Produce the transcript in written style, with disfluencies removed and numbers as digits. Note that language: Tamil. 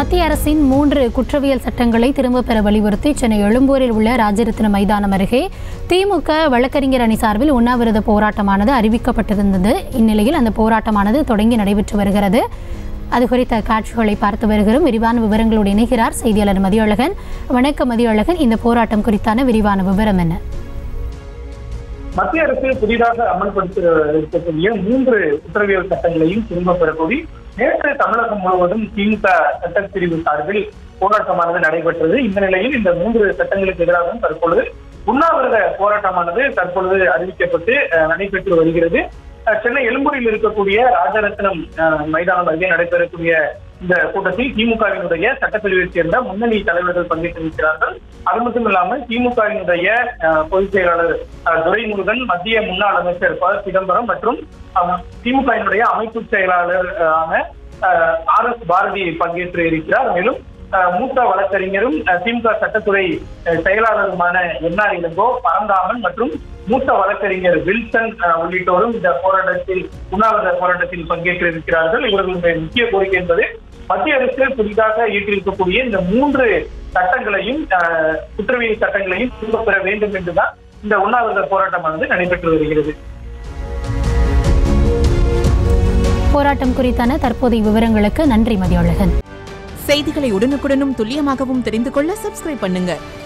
மத்திய அரசின் 3 குற்றவியல் சட்டங்களை திரும்பப் பெற வலியுறுத்தி சென்னை எழும்பூரில் உள்ள ராஜரத்ன மைதானம் அருகே திமுக வழக்கறிஞர் அணி சார்பில் உண்ணாவிரத போராட்டமானது அறிவிக்கப்பட்டிருந்தது. இந்நிலையில் அந்த போராட்டமானது தொடங்கி நடைபெற்று வருகிறது. அது குறித்த காட்சிகளை பார்த்து வருகிறோம். விரிவான விவரங்களோடு இணைகிறார் செய்தியாளர் மதியழகன். வணக்கம் மதியழகன், இந்த போராட்டம் குறித்தான விரிவான விவரம் என்ன? மத்திய அரசு புதிதாக அமல்படுத்த இருக்கக்கூடிய 3 குற்றவியல் சட்டங்களையும் திரும்ப பெறக்கூடி நேற்று தமிழகம் முழுவதும் திமுக சட்டப்பிரிவு சார்பில் போராட்டமானது நடைபெற்றது. இந்த நிலையில் இந்த 3 சட்டங்களுக்கு எதிராகவும் தற்பொழுது உண்ணாவிரத போராட்டமானது தற்பொழுது அறிவிக்கப்பட்டு நடைபெற்று வருகிறது. சென்னை எழும்பூரில் இருக்கக்கூடிய ராஜரத்னம் மைதானம் அருகே நடைபெறக்கூடிய இந்த கூட்டத்தில் திமுகவினுடைய சட்டப்பிரிவைச் சேர்ந்த முன்னணி தலைவர்கள் பங்கேற்றிருக்கிறார்கள். அது மட்டும் இல்லாமல் திமுகவினுடைய பொதுச் செயலாளர் துரைமுருகன், மத்திய முன்னாள் அமைச்சர் ப. சிதம்பரம் மற்றும் திமுகவினுடைய அமைப்பு செயலாளர் RS பாரதி பங்கேற்று இருக்கிறார். மேலும் மூத்த வழக்கறிஞரும் திமுக சட்டத்துறை செயலாளருமான NR இளங்கோ, பரந்தாமன் மற்றும் மூத்த வழக்கறிஞர் வில்சன் உள்ளிட்டோரும் இந்த போராட்டத்தில் உண்ணாவிரத போராட்டத்தில் பங்கேற்று இருக்கிறார்கள். இவர்களுடைய முக்கிய கோரிக்கை என்பது மத்திய அரசு புதிதாக இயற்றியிருக்கக்கூடிய இந்த 3 சட்டங்களையும் குற்றவியல் சட்டங்களையும் திரும்ப பெற வேண்டும் என்றுதான் இந்த உண்ணாவிரத போராட்டமானது நடைபெற்று வருகிறது. போராட்டம் குறித்தான தற்போதைய விவரங்களுக்கு நன்றி மதியழகன். செய்திகளை உடனுக்குடனும் துல்லியமாகவும் தெரிந்து கொள்ள சப்ஸ்கிரைப் பண்ணுங்க.